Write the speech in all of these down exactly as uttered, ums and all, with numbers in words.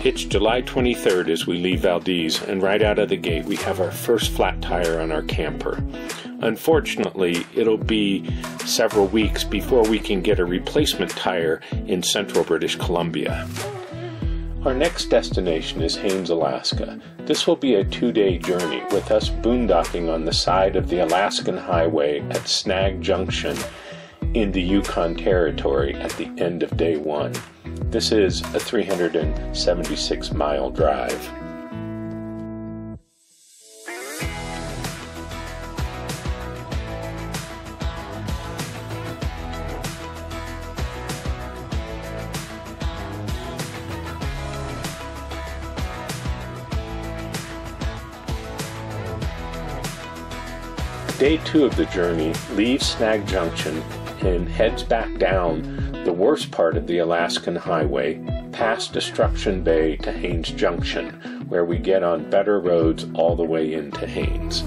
It's July twenty-third as we leave Valdez, and right out of the gate we have our first flat tire on our camper. Unfortunately, it'll be several weeks before we can get a replacement tire in central British Columbia. Our next destination is Haines, Alaska. This will be a two-day journey with us boondocking on the side of the Alaskan Highway at Snag Junction in the Yukon Territory at the end of day one. This is a three hundred seventy-six mile drive. Day two of the journey leaves Snag Junction and heads back down the worst part of the Alaskan Highway, past Destruction Bay to Haines Junction, where we get on better roads all the way into Haines.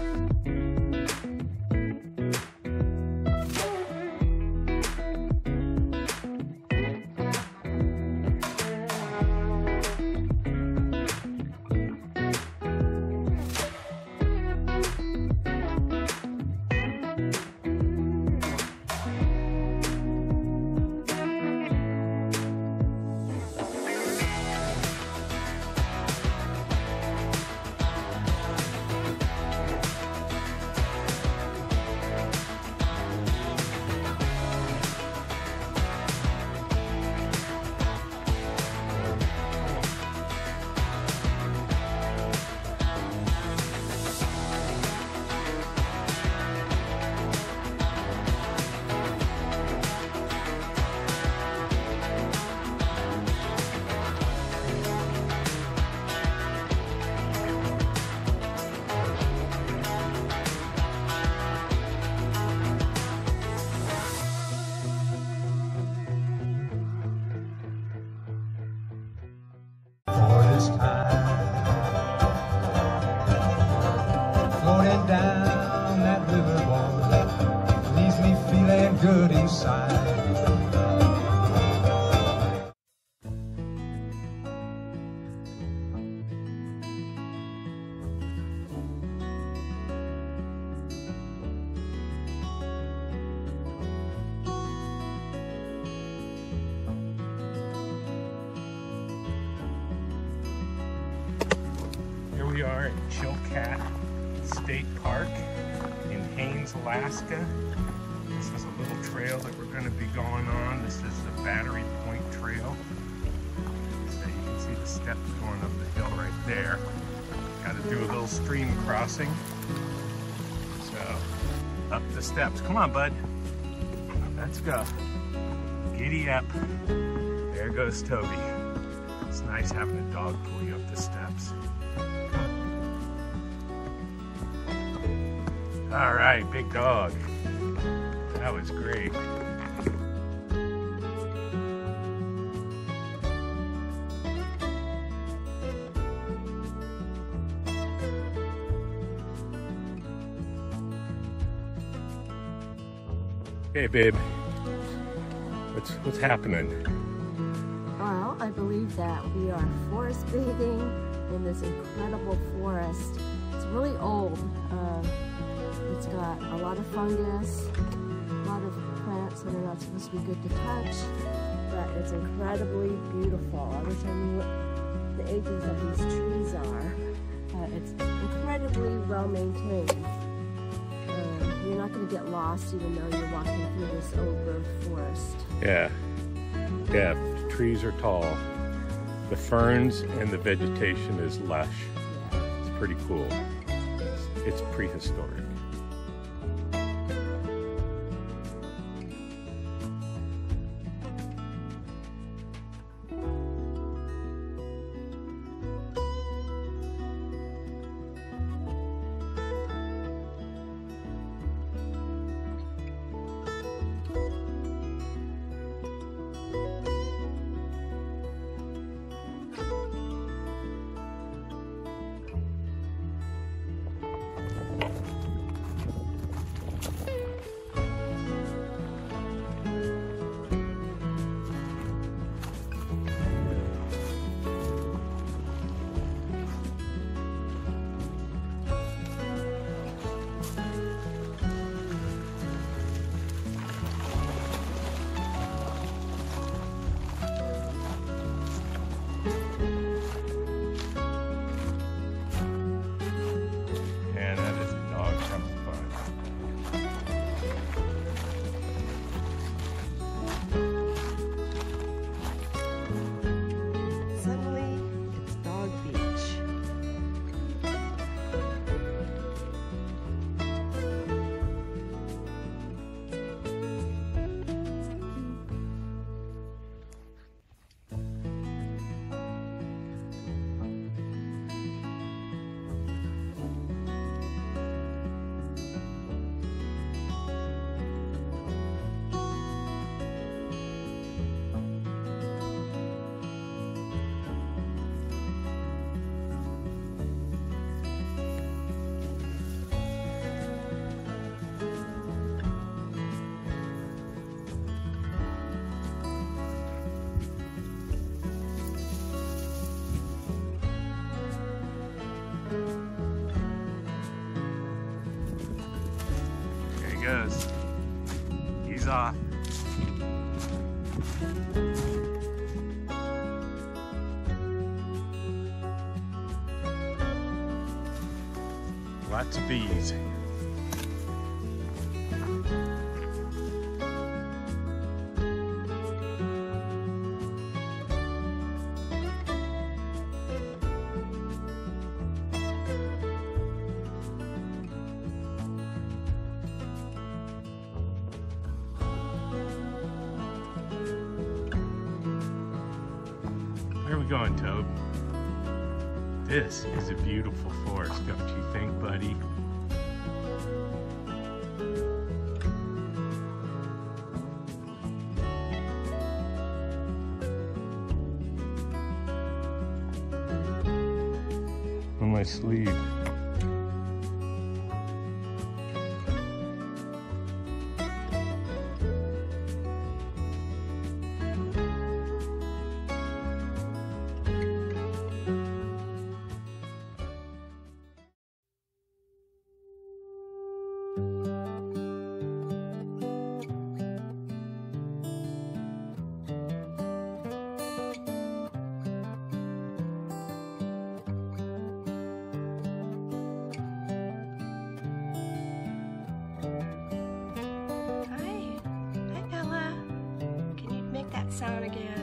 Floating down that river wall leaves me feeling good inside. Here we are at Chilkoot State Park in Haines, Alaska. This is a little trail that we're going to be going on. This is the Battery Point Trail. So you can see the steps going up the hill right there. Got to do a little stream crossing. So, up the steps. Come on, bud. Let's go. Giddy up. There goes Toby. It's nice having a dog pull you up the steps. All right, big dog. That was great. Hey, babe. What's what's happening? Well, I believe that we are forest bathing in this incredible forest. It's really old. Uh, it's got a lot of fungus, a lot of plants that are not supposed to be good to touch, but it's incredibly beautiful. I wish I knew what the ages of these trees are. Uh, it's incredibly well maintained. Uh, you're not going to get lost even though you're walking through this old growth forest. Yeah, yeah, the trees are tall. The ferns and the vegetation is lush. Yeah. It's pretty cool. It's, it's prehistoric. goes. He's off. Lots of bees. Where are we going, Toby? This is a beautiful forest, don't you think, buddy? On my sleeve. Sound again.